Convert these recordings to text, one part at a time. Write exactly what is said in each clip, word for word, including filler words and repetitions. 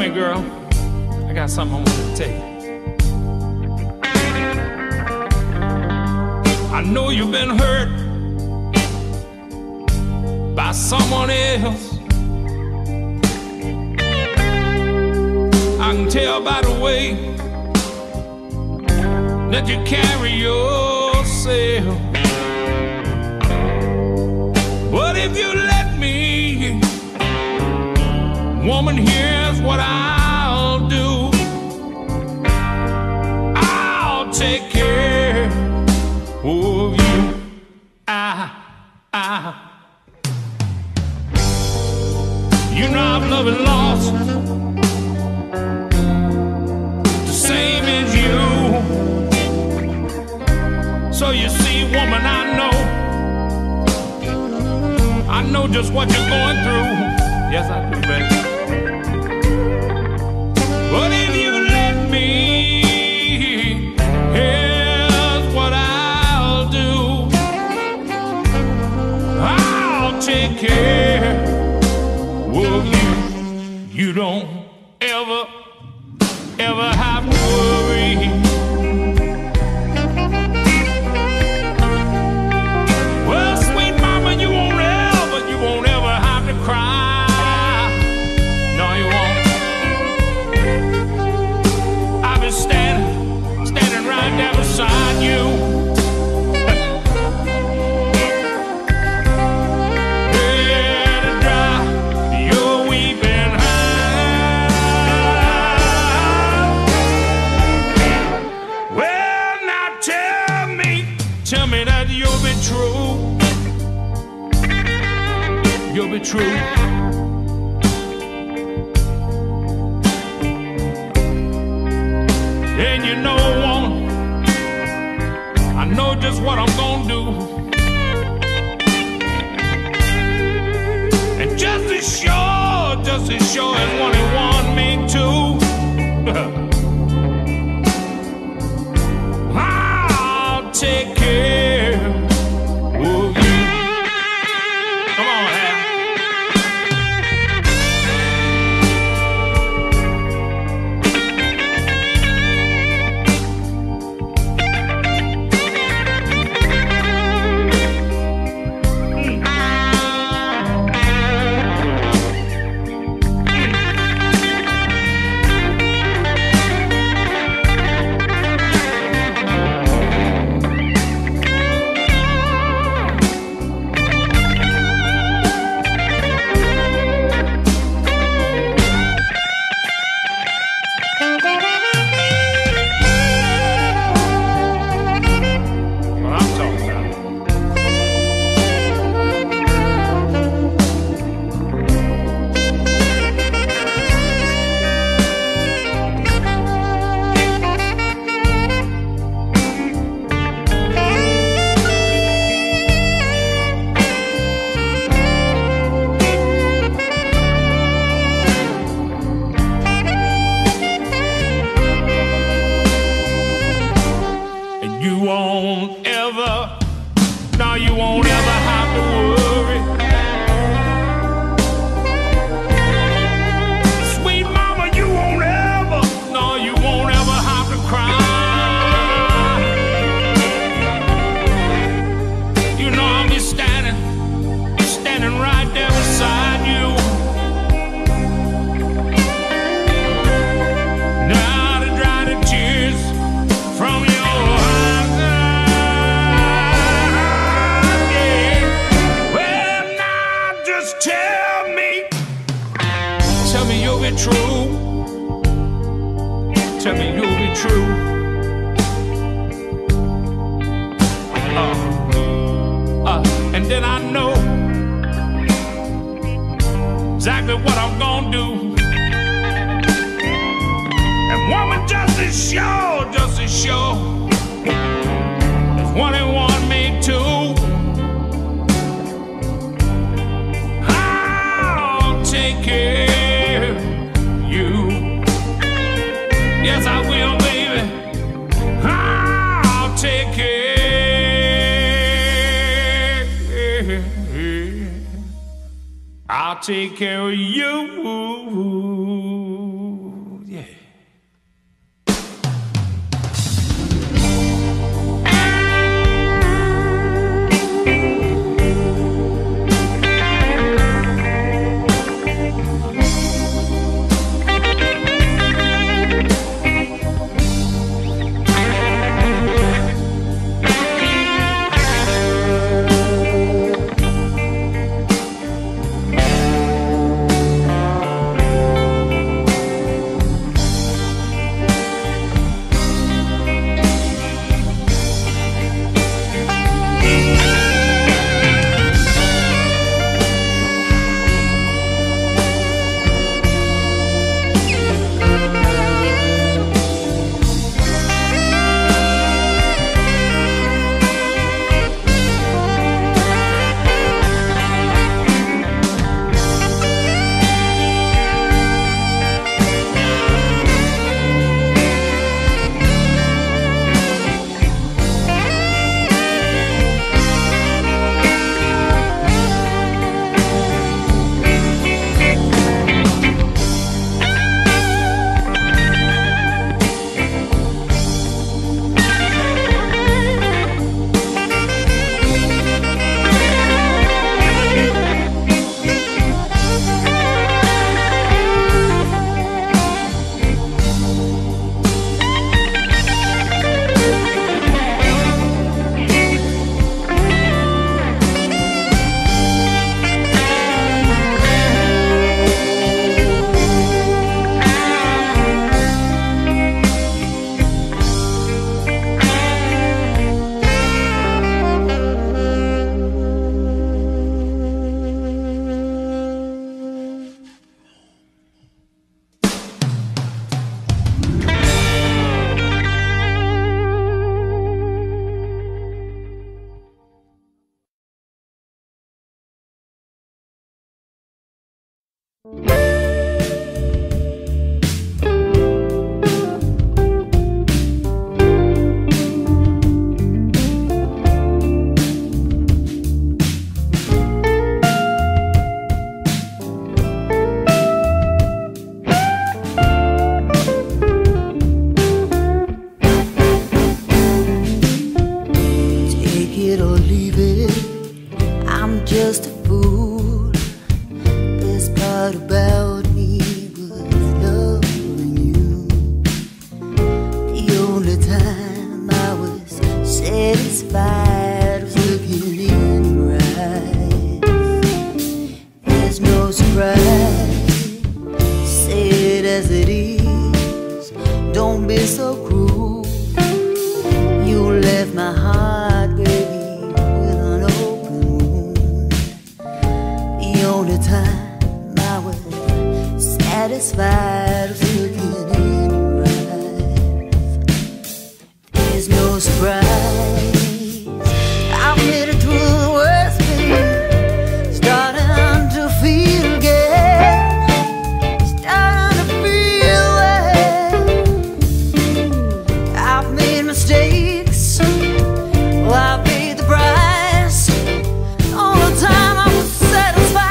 here, girl. I got something I want to tell you. I know you've been hurt by someone else. I can tell by the way that you carry yourself. But if you let me, woman, here's what I'll do. I'll take care of you. I, I, you know I've loved and lost the same as you. So you see, woman, I know, I know just what you're going through. Yes, I do, baby. But if you let me, here's what I'll do. I'll take care of you. You don't ever, ever have to worry. Well, sweet mama, you won't ever, you won't ever have to cry. No, you won't. I'll be standing, standing right there beside you. Here to dry your weeping eye. Well, now tell me, tell me that you'll be true. You'll be true. And you know, woman, I know just what I'm gonna do. And just as sure, just as sure as one and one make two, I'll take care of you. Come on, Hal. What I'm talking about. And you won't ever, no, you won't ever have to worry. Sweet mama, you won't ever, no, you won't ever have to cry. You know I'll be standing, standing right there beside you. Now to dry the tears from your eyes. Yeah. Well, now just tell me, tell me you'll be true. Tell me you'll be true. Uh, uh, and then I know exactly what I'm gonna do. And woman, just as sure, just as sure as one and one make two, I'll take care of you. Yes, I will, baby. I'll take care. I'll take care of you. Just a fool. Best part about me was loving you. The only time I was satisfied was looking in your eyes. There's no surprise, say it as it is. Don't be so cruel. You left my heart, baby, the time I was satisfied was looking in your eyes. There's no surprise, I've made it through the worst pain, starting to feel again, starting to feel well. I've made mistakes, well, I've paid the price. All the time I was satisfied.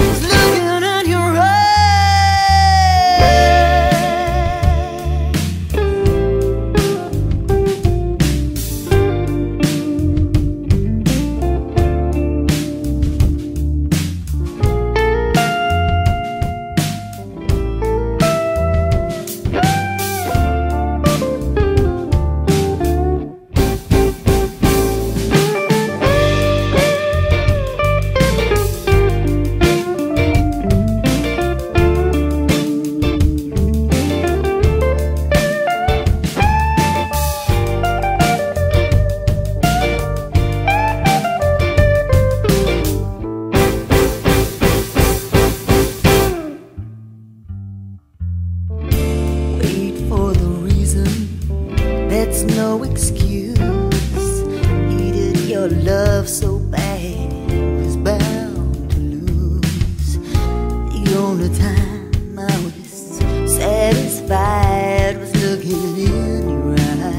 That's no excuse. Needed your love so bad, was bound to lose. The only time I was satisfied was looking in your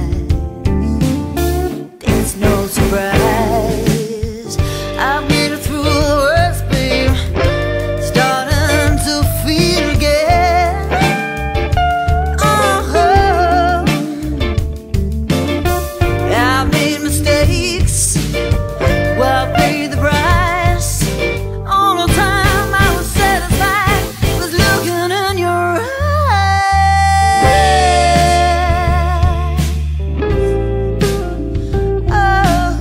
eyes. There's no surprise, I've been through the worst, babe, starting to feel again. Uh-huh. I've made mistakes, well, I paid the price. All the time I was satisfied was looking in your eyes.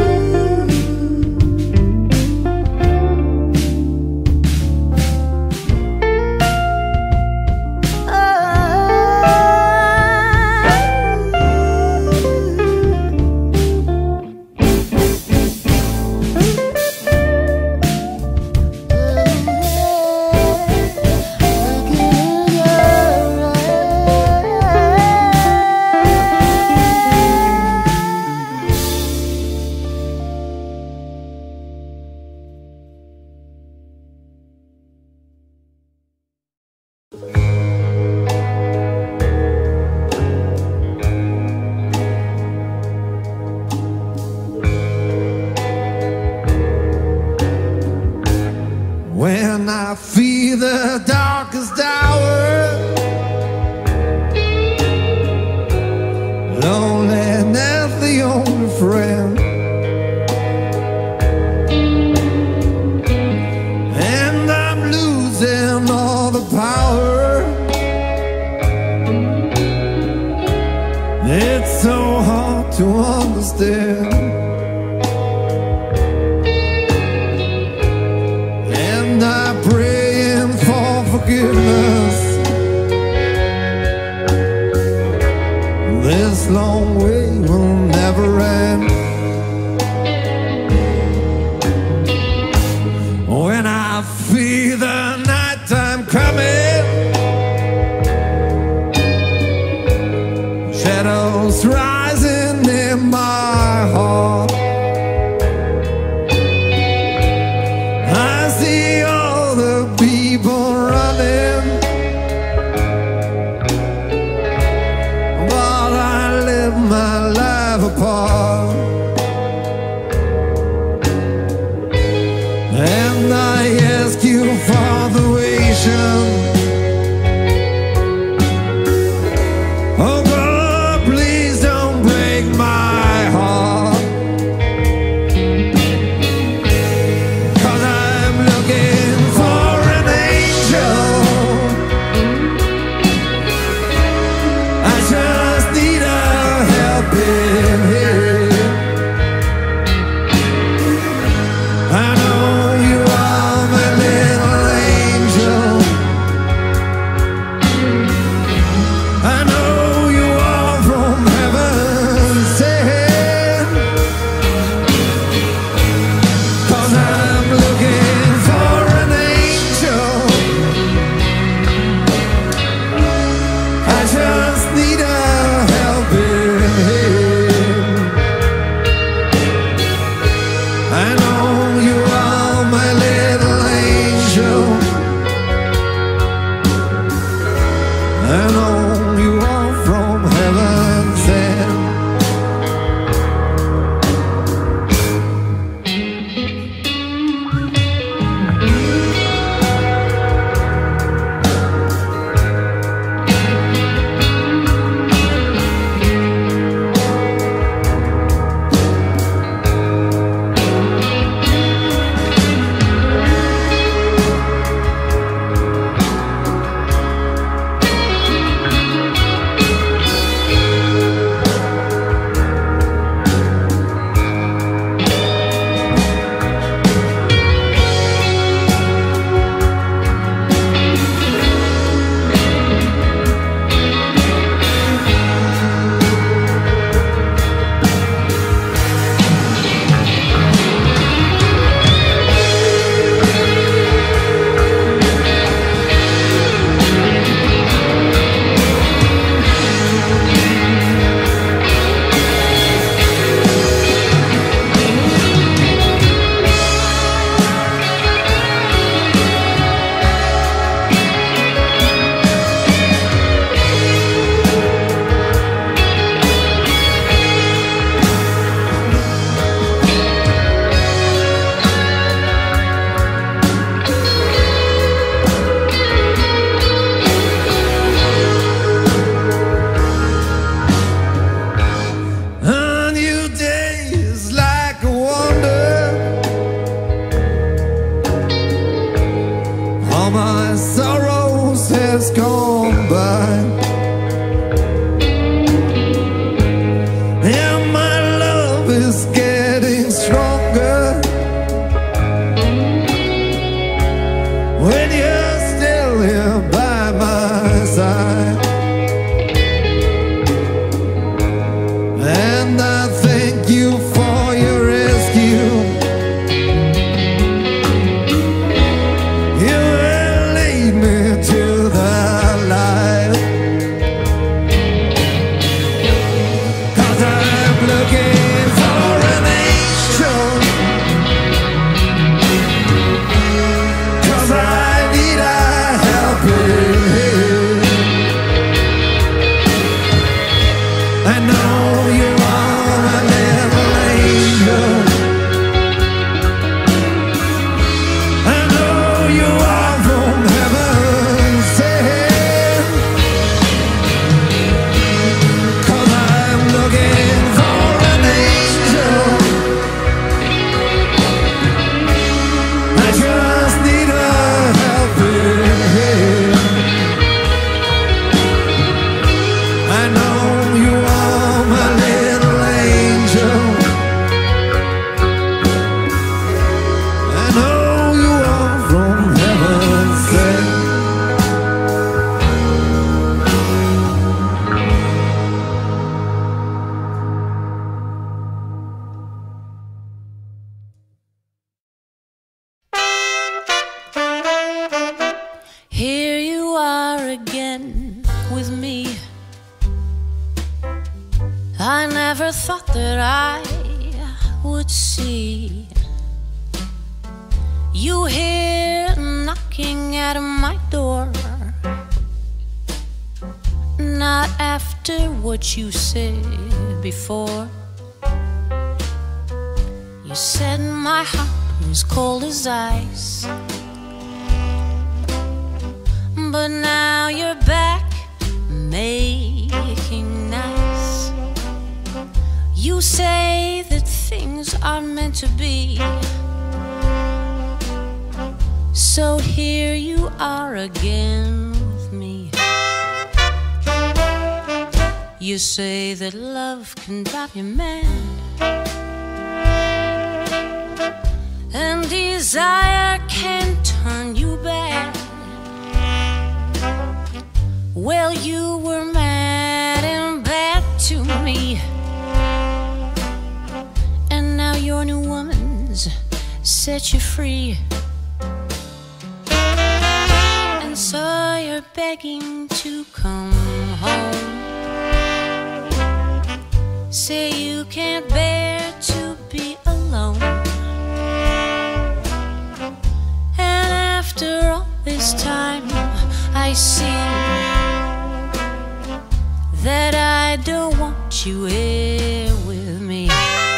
Oh. When I feel the darkest hour, loneliness the only friend, and I'm losing all the power. It's so hard to understand. And I pray and fall for And I ask you for the ration. Oh God, please don't break my heart, 'cause I'm looking for an angel. I just need a helping hand. I know you are my little angel. I know you are from heaven sent, 'cause I'm looking for an angel. I just need a helping hand. I know you are my little angel. I know you are from heaven sent. A new day is like a wonder. All my sorrows has gone by, and my love is getting stronger when you're still here by my side. And I thank you for your rescue. You will lead me to the light, 'cause I'm looking for an angel. 'Cause I need a helping hand. I know you are my little angel. I know you are from heaven sent, 'cause I'm looking for an angel. I just need a helping hand. I know you are my little angel. I know you are from heaven sent. Here you are again with me. I never thought that I would see you here knocking at my door. Not after what you said before. You said my heart was cold as ice. But now you're back, making nice. You say that things are meant to be, so here you are again with me. You say that love can drive you mad, and desire can turn you bad. Well, you were mad and bad to me, and now your new woman's set you free. And so you're begging to come home. Say you can't bear to be alone. And after all this time, I see that I don't want you here with me.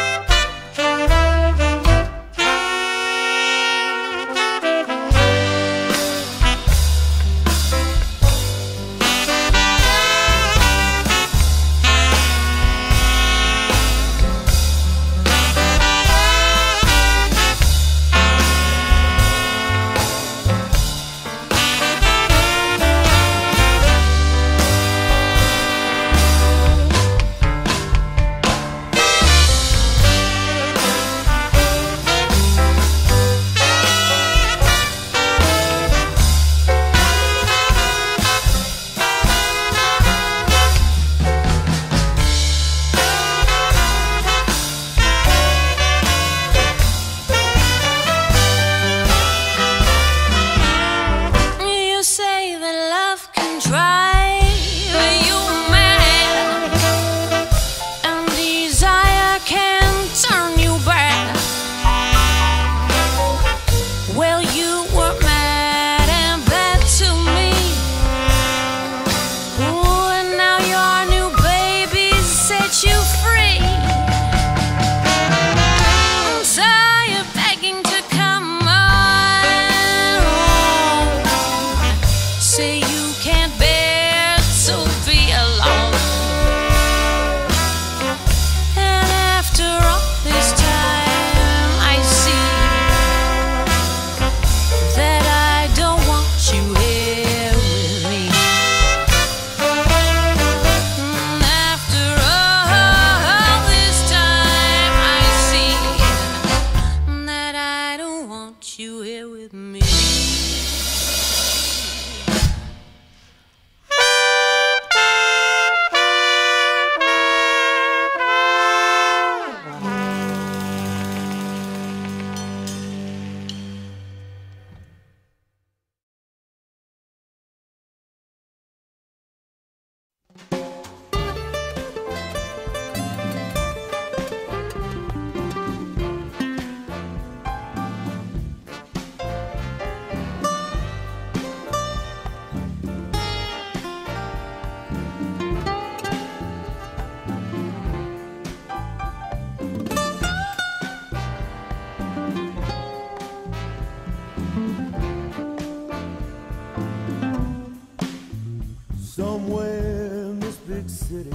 Somewhere in this big city,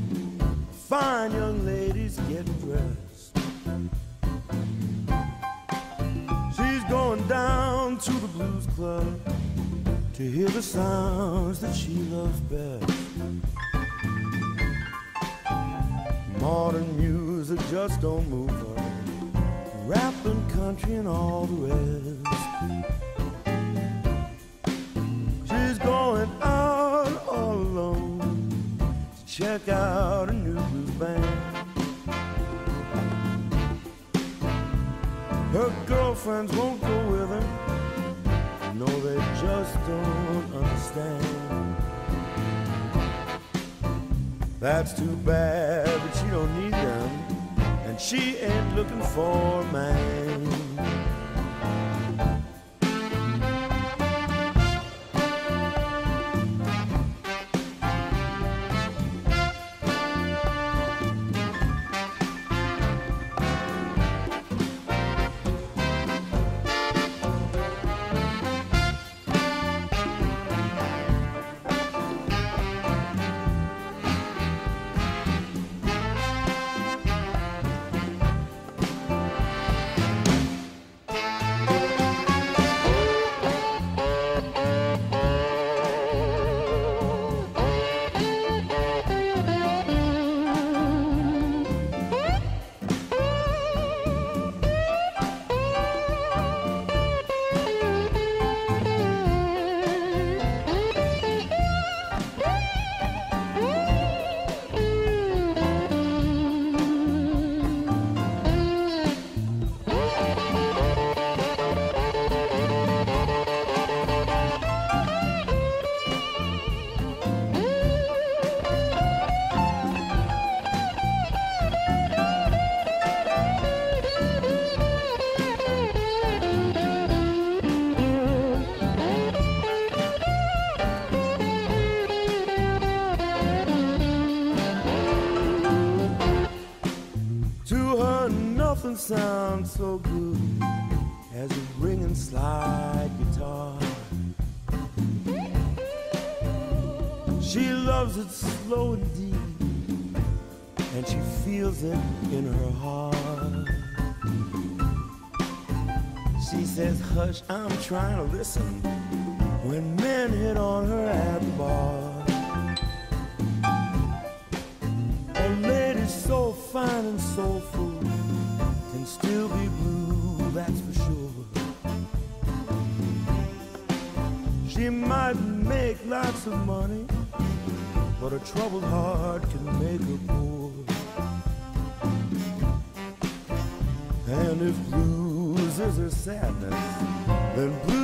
fine young ladies getting dressed. She's going down to the blues club to hear the sounds that she loves best. Modern music just don't move her, rap and country and all the rest. She's going out all alone to check out a new blues band. Her girlfriends won't go with her, no, they just don't understand. That's too bad, but she don't need them, and she ain't looking for a man. so good as a ringing slide guitar. She loves it slow and deep, and she feels it in her heart. She says, hush, I'm trying to listen, when men hit on her at the bar. A lady so fine and soulful can still be blue, that's for sure. She might make lots of money, but a troubled heart can make her poor. And if blues is her sadness, then blues